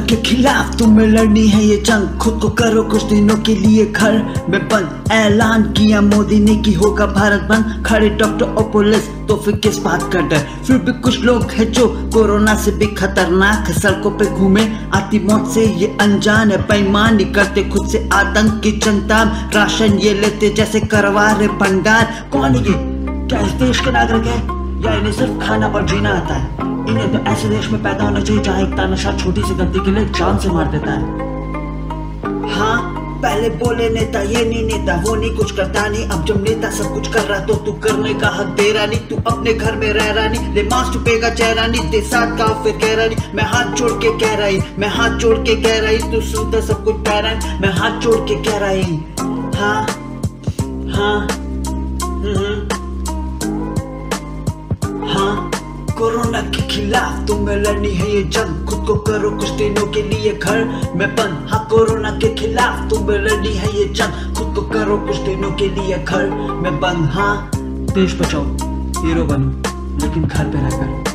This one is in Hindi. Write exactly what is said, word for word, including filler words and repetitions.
के खिलाफ तुम्हें लड़नी है ये जंग, खुद को करो कुछ दिनों के लिए घर में बंद। ऐलान किया मोदी ने कि होगा भारत बंद, खड़े डॉक्टर और पुलिस तो फिर किस बात का डर। फिर भी कुछ लोग हैं जो कोरोना से भी खतरनाक है, सड़कों पे घूमे आती मौत से ये अनजान है। बेईमानी करते खुद से आतंक की जनता, राशन ये लेते जैसे करवा रहे भंडार। कौन है ये? क्या इस देश के नागरिक है या इन्हें सिर्फ खाना और जीना आता है? इन्हें तो ऐसे देश में पैदा होना चाहिए जहाँ एक तानाशाह छोटी सी गलती के लिए जान से मार देता है। हाँ, पहले बोले नेता ये नहीं नेता, वो नहीं कुछ करता नहीं। अब जब नेता सब कुछ कर रहा तो तू करने का हक दे रहा नहीं। तू अपने घर में रह रहा नहीं, ले मास्क टुपेगा चेहरा नहीं, दे साथ का फिर कह रहा नहीं। मैं हाथ जोड़ के कह रही, मैं हाथ जोड़ के कह रही, तू सुनता सब कुछ कह रहा है। मैं हाथ जोड़ के कह रही। हाँ हाँ हम्म हाँ, कोरोना के खिलाफ तुम्हें लड़नी है ये जंग, खुद को करो कुछ दिनों के लिए घर में बंद। हाँ, कोरोना के खिलाफ तुम्हें लड़नी है ये जंग, खुद को करो कुछ दिनों के लिए घर में बंद। हाँ, देश बचाओ, हीरो बनो, लेकिन घर पे रहकर।